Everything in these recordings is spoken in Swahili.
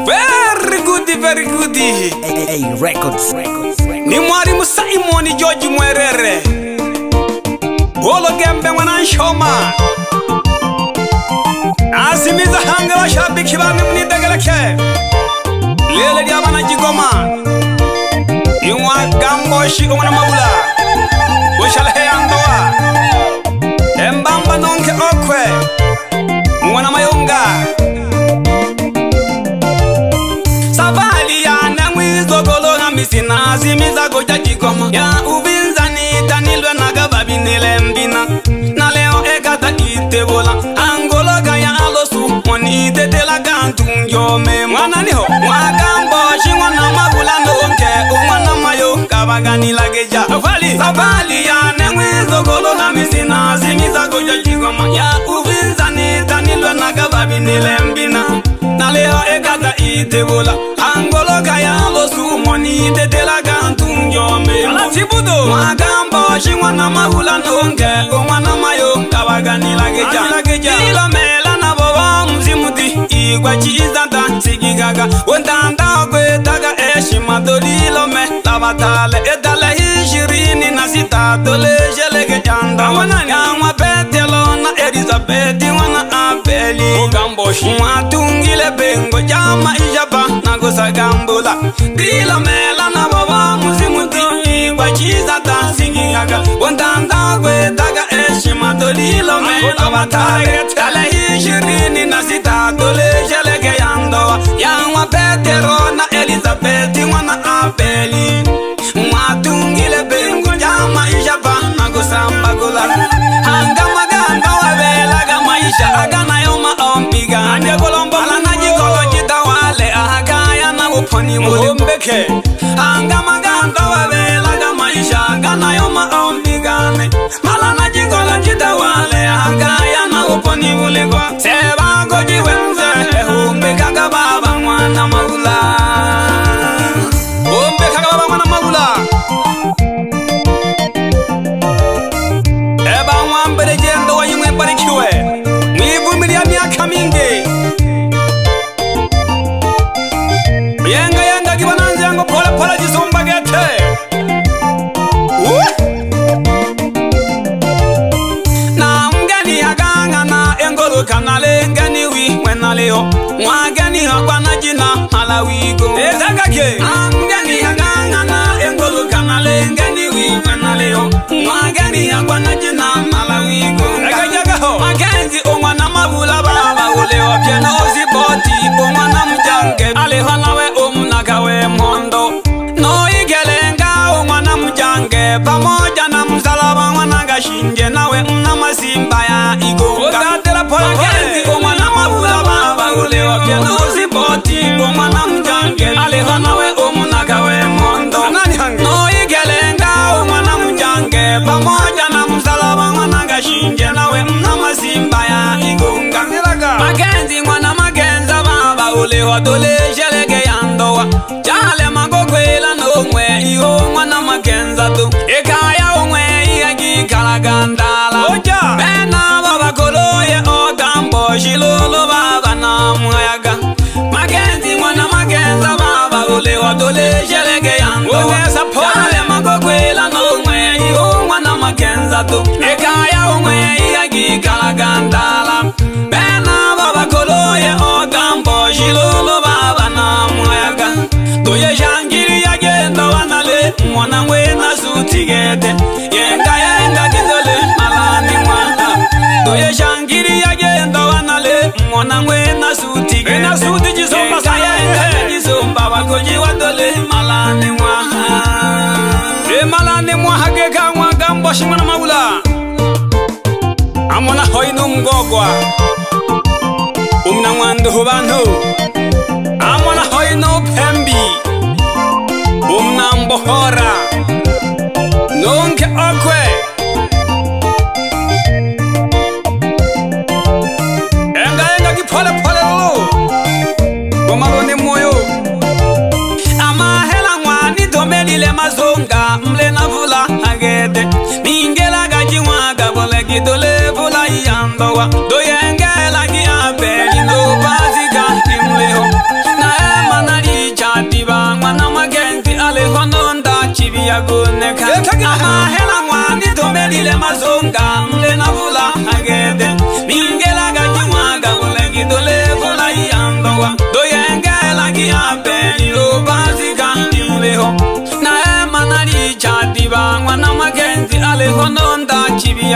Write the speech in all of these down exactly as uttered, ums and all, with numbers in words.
Very good, very good. Hey, hey, records. Ni mwari musa imoni George Mwerere. Bolo gembe mwana nshoma. Asimiza hanga wa shabiki bamwe mnidegeleke. Lele diabana jigoma. Iwa gambo shi umwana mabula. Weshale yandoa. Embamba nonke okwe. Mwana mayonga. Savali ya namwizo golo na misina asimiza goja jigoma. Ya ubinzani tanilwe nagababi nilembina. Na leo ekata itebola. Angolo kaya alosu mwani tetela kantungyo mwana niho mwagambo shingwana mabula nonke umwana mayo kabagani lageja Savali Savali ya nemwizo golo na misina asimiza goja jigoma. Ya ubinzani tanilwe nagababi nilembina. Na leo ekata itebola. Angolo kaya alosu mwani tetela kantungyo Alatibudo mwagambo shingwana mabula nonke umwana mayo kabagani lageja Ilo mela na boba mzimuti Igwa chizanta sigigaga Wendanda kwe taga eshima Dolilo me labatale Edale hishirini na sita Dole jelege janda Yangwa petelo na Elizabeth Wana apeli Ugamboshi Mwatungile bengo Jama ijaba Nagosa gambula Dilo mela na boba mzimuti Igwa chizanta sigigaga Wendanda kwe taga eshima Dolilo me labatale Edale hishirini na sita Dole jelege janda Yangwa petelo na Elizabeth Wana apeli Mwatungile bengo Jama ijaba Nagosamba gula Hanga maganga wabela Gama isha agana yoma ombiga Ande golombo Alana jikolo jitawale Ahakaya na uponi mulimbeke Hanga maganga wabela Gama isha agana yoma ombiga Malana jikolo jitawale Ahakaya na uponi muligwa Seba goji wenze Umbeka kababa mwana magula Umbeka kababa mwana magula Eba mwambele jendo wa yungwe barikiwe Mwivumilia miaka mingi Yenga yenga kibananzi yangu pole pole jisumba gete uh! Na mgeni haganga na engolu kanale ngeni wi Mwena leo Mwageni hagwana jina malawigo Ezagake Na mgeni haganga na engolu kanale ngeni wi Mwena leo Mwageni hagwana jina malawigo Egajagaho Magenzi umwana mabula baba Ulewa piano ziboti umwana mjange Alihanawe umnagawe mondo No igelenga umwana mjange Pamoja na msalaba mwananga shinge Nawe mna masimba ya igonga Magenzi umwana mabula baba Ulewa piano ziboti umwana mjange Alihanawe umnagawe mondo No igelenga umwana mjange Pamoja na msalaba mwananga shinge Nawe mna masimba ya igonga Magenzi mwana magenza baba Ulewa dole jelege yandowa Chale magokwela no mwe Iyo mwana magenza tu Ekaya umwe Iyagi kalagandala Oja Bena baba koloye Ogambo Shilolo baba na mwayaga Magenzi mwana magenza baba Ulewa dole jelege yandowa Chale magokwela no mwe Iyo mwana magenza tu Ekaya umwe Iyagi kalagandala Bena baba koloye Ogambo Shilolo baba na mwayaga Doye shangiri ya genda wanale Mwana mwena sutigete Yenga yenga gizole malani mwana Doye shangiri ya genda wanale Mwana mwena sutigete Ena suti jisomba sa yenga jisomba Wakoji wadole malani mwana E malani mwana geka Mwagambo shimana maula Amona hoinu mgogwa Umna mwandu hubanu Amona hoinu pembi Umna mbohora Nunke okwe Enga enga kipole pole lulu Gomarone moyo Ama hela mwani domelile mazonga Mle na vula hagete Mingela gaji mwaga Bole gidole vula yandowa Doyengela ki apeli No baziga imleho Na ema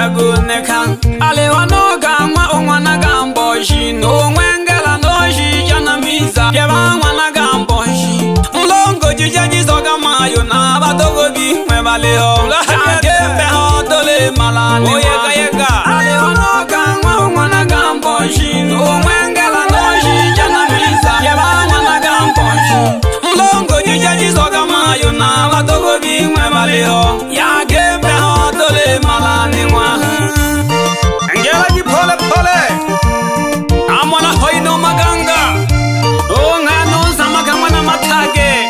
yaguneka ale wanoga mwa umwana gamboshi no mwengela noshi jana miza yeba mwana gamboshi mlongo jijaji soga mayo na badogo bi mwebaleho gembe hodole malani oyega yega ale wanoga mwa umwana gamboshi no mwengela noshi jana miza yeba mwana gamboshi mlongo jijaji soga mayo na badogo bi mwebaleho ya gembe hodole malani mwa ngela ji pole pole amwana hoino maganga o ngano samaka mwana matage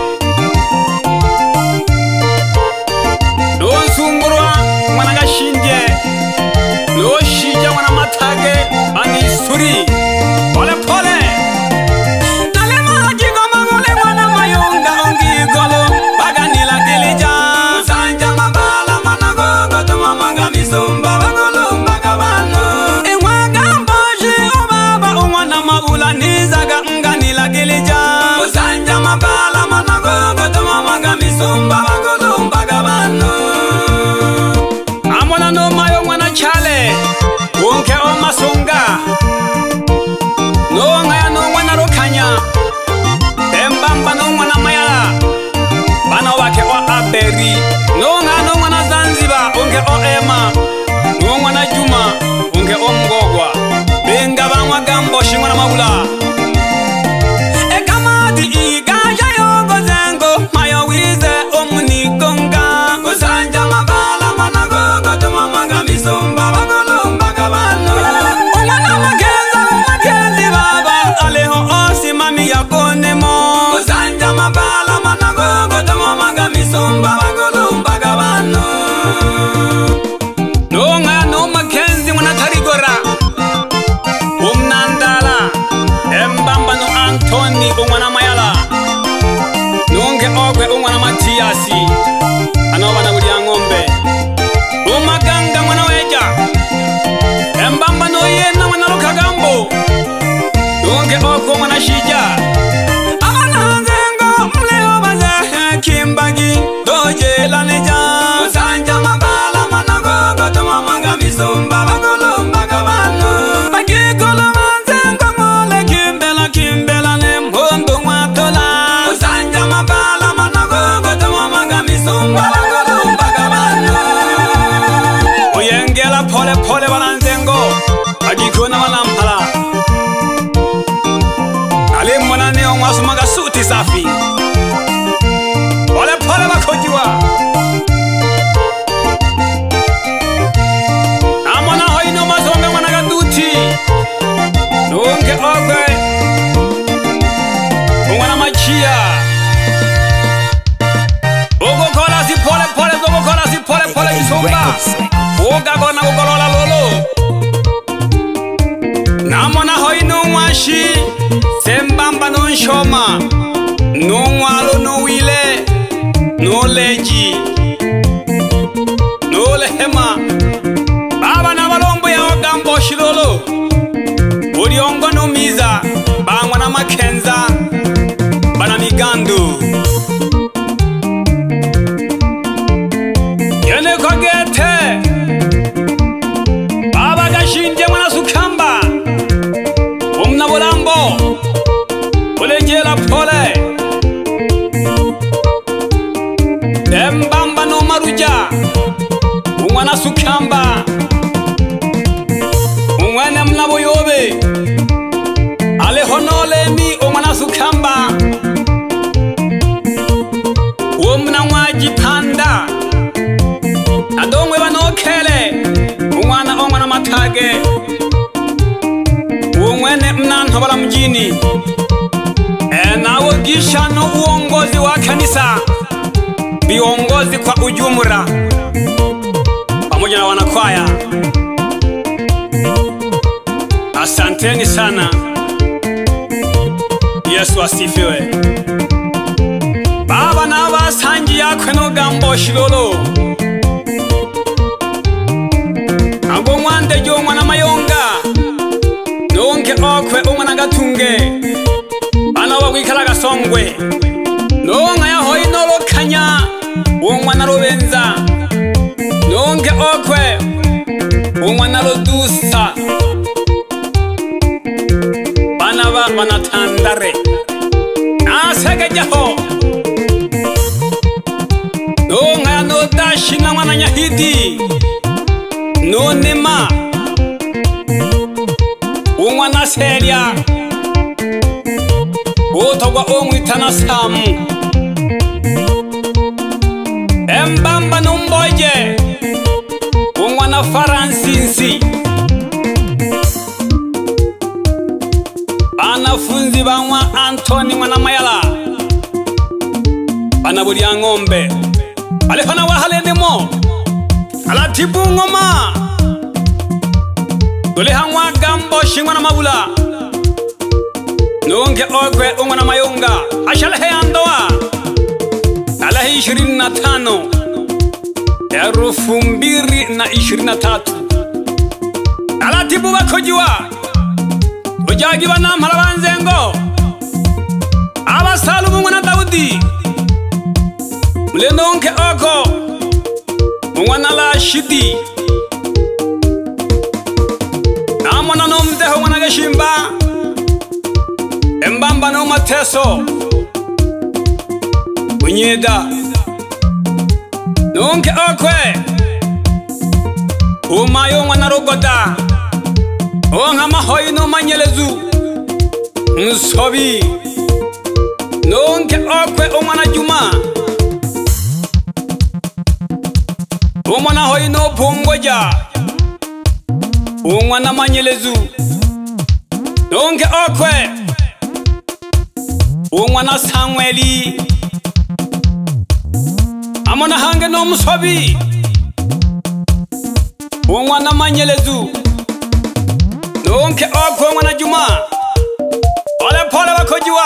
do sungurwa mwana gashinje do shija mwana matage ani suri pole pole nale maji goma gole mwana mayonga ongi golo baganila gelija sanja mabala mana gogo to mama misumba bagolo bagabano ewa gamboji obaba umwana mabula nizaga nganila gelija sanja mabala mana gogo to mama misumba bagolo bagabano amona no mayo mwana chale unke o masunga no ngaya no mwana rokanya embamba no mwana mayala bana wake wa aberi no ngaya no mwana Zanzibar unke o ema no mwana Juma unke o mgogwa benga bamwa gamboshi mwana mabula ekamadi igaja yogo zengo mayo wize omunigonga kusanja mabala mana gogo to mama misumba bagolo bagabano umwana magenza magenzi baba aleho osi mami yakonemo kusanja mabala mana gogo to mama misumba bagolo bagabano no nga no magenzi mwana tarigora umnandala embamba no Anthony umwana mayala nunge ogwe umwana Matiasi anobana buli ngombe umaganga mwana weja embamba no yena mwana Lukagambo nunge ogwe mwana Shija abana nzengo mleo baze kimbagi doje laneja sanja mabala mwana gogo to mama misumba bagolo bagabano bagikolo manzengo mole kimbela kimbela ne mhondo mwatola sanja mabala mwana gogo to mama misumba bagolo bagabano oyengela pole pole balanzengo bagikona malampala ale mwana ne omwasumaga suti safi pole pole bakojiwa amona hoino mazonge mwana gaduti nunge ogwe umwana Machia ogo kola si pole pole ogo kola si pole pole misumba oga gona golola lolo namona hoino mwashi sembamba no nshoma no nwalo no wile no leji no lehema baba na balombo ya gamboshi lolo uliongo no miza bangwa na Makenza bana Migando yene kogete baba gashinje mwana Sukamba umna Bulambo ulejela pole embamba no Maruja umwana Sukamba umwana mnabo yobe ale honole mi umwana Sukamba umna mwaji panda adongwe banokele umwana umwana Matage umwene mnanto bala mjini e nawo gishano uongozi wa kanisa viongozi kwa ujumla pamoja na wanakwaya asanteni sana Yesu asifiwe baba na basangi yakwe no gamboshi lolo abo mwande jo mwana Mayonga nonke okwe umwana Gatunge bana bagwikala Gasongwe nonga ya hoino lokanya umwana Rubenza nonke okwe aba banatandare asege jaho Nonga no dashina mwana nyahidi No nema Umwana seria Otogwa omwitana samu Embamba numboje Umwana faransinsi Anafunzi banwa Antoni mwana mayala Anabulia ngombe Alefana wahalende mo Alatibu ngoma Dole hangwa gambo shingwa na mabula Nunge ogwe ungwa na mayunga Ashalehe andoa Alahi ishirini na tano Erufu mbiri na ishirini na tatu Alatibu wakojiwa Ujagiwa na mhalawanzengo Abasalu mungu na Daudi Mlenonke oko Mwana la shidi Namwana no mdeho mwana geshimba Embamba no mateso Unyeda Nonke okwe Umayo mwana rogoda Onga mahoi no manyelezu Nsobi Nonke okwe umwana juma Umwana hoi no pungoja Umwana manyelezu Nonke okwe Umwana Samueli Amona hange no musobi Umwana manyelezu Nonke okwe umwana juma Ole pole wakojiwa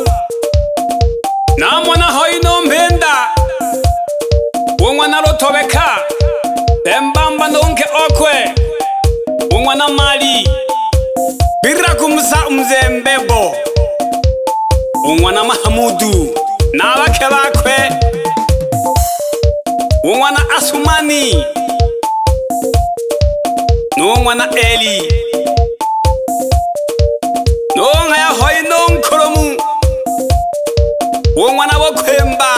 Namona hoi no mbenda Umwana rotobeka Embamba nonke okwe Umwana mali Bira kumsa umzembebo Umwana Mahamudu Nabake bakwe Umwana Asumani Umwana Eli Nonga ya hoi nonkoromu Umwana wakwemba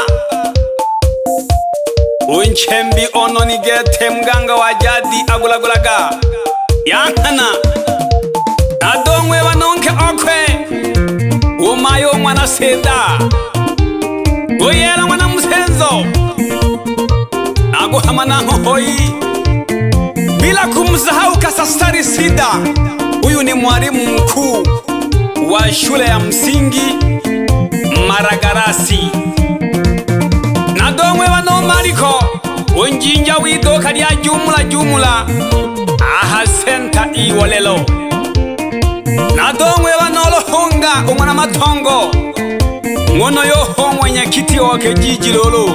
Unchembi ono nigete mganga wa jadi agulagulaga Yankana Adongwe wanonke okwe Umayo mwana seda Uyela mwana msenzo Naguhamana hohoi Bila kumsahau Kasasari Sida Huyu ni mwalimu mkuu wa shule ya msingi Maragarasi Nadongwe wano mariko Unjinja widoka dia jumula jumula Aha senta iwolelo Nadongwe wano lohonga umwana matongo Ngono yoho mwenye kiti wake jiji lolo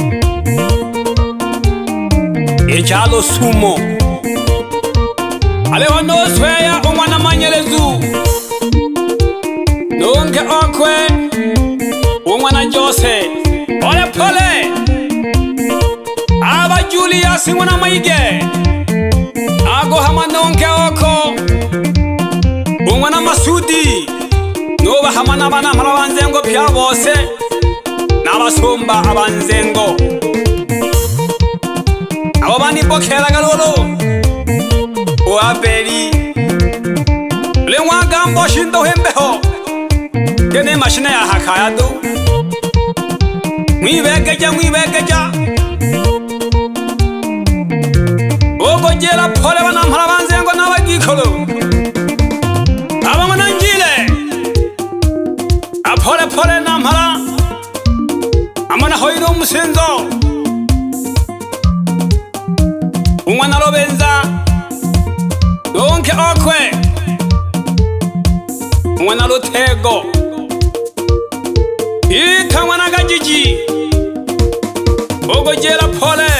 Echalo sumo Ale wano sweya umwana manyelezu Nonke okwe Umwana Jose Ole pole Aba Julius mwana maige Ago hama nonke oko Umwana Masudi Nuba hama nabana mhala wanzengo pya bose Nabasumba abanzengo Abo bani bokera galolo Uabeli Lewa gambo shindo hembeho Kene mashine ya hakaya do Mwibegeja mwibegeja Ogo jela pole wana mhala wanzengo na wagikolo Aba mwana njile Apole pole na mhala Amana hoiro musenzo Umwana robenza Donke okwe Umwana rotego Ika mwana gajiji Ogo jela pole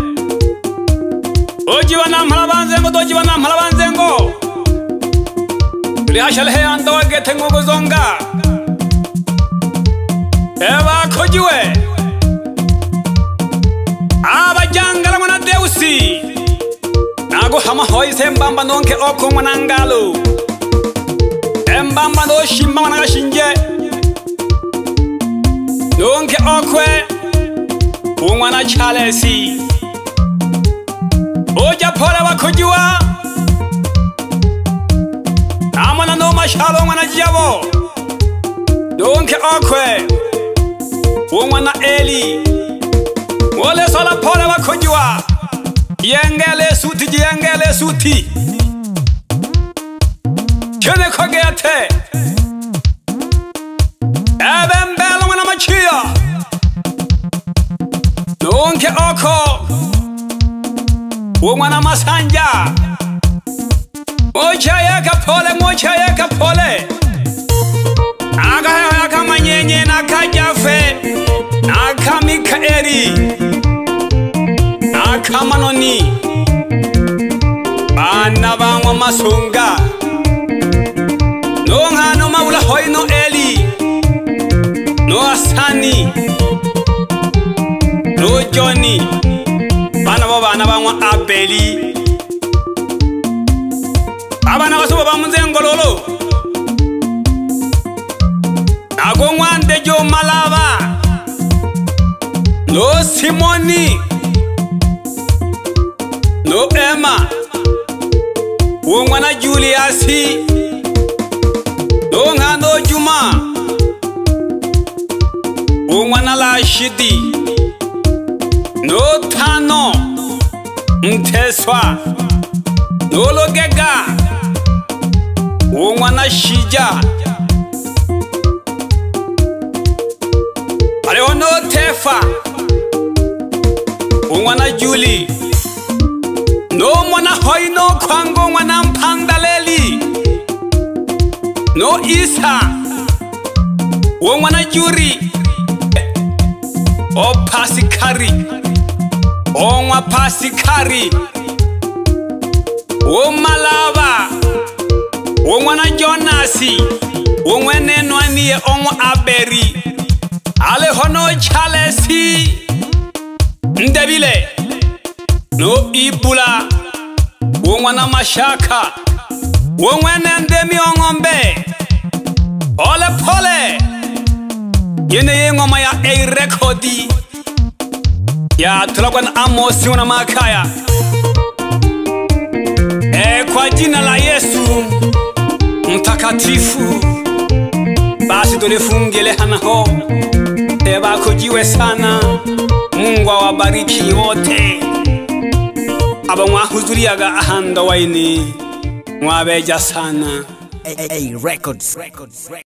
Ojiwa na mhala banzengo Dojiwa na mhala banzengo Liashalehe ando wagete ngogo zonga Ewa kojiwe Aba jangala mwana deusi Nago hama hoi sembamba nonke oko mwana ngalo mbamba no shimba wana shinje nonke okwe umwana Charles oja pole bakujua amana no mashalo mwana jabo nonke okwe umwana Eli wole sola pole bakujua yengele suti yengele suti chene kogete ebembelo mwana machia nonke oko umwana Masanja mocha yaka pole mocha yaka pole aga yaka manyenye na kajafe aka Mikaeli aka Manoni bana bangwa Masunga no ngano maula hoino Eli no Asani no Johnny bana bo bana bangwa Abeli abana baso bamunze ngololo agongwande jo Malava no Simoni no Emma wongwana Juliasi no ngano Juma wongwana Lashidi no Tano Mteswa no Logega wongwana Shija Aleo no Tefa wongwana Julie no mwana hoino kwango mwana Mpandaleli no Isa wo mwana Juri o Pasikari o mwa Pasikari wo Malava wo mwana Jonasi wo mwene nwaniye o mwa Aberi ale hono Charles Ndebile no Ibula wo mwana Mashaka wo mwene Ndemi Ongombe ole pole yene yengoma ya A Rekodi ya tulakwana Amosi wana Makaya e kwa jina la Yesu mtakatifu basi tulifungele hanaho eba kujiwe sana. Mungu awabariki wote aba mwahudhuriaga ahanda waini mwabeja sana. A Records. Records.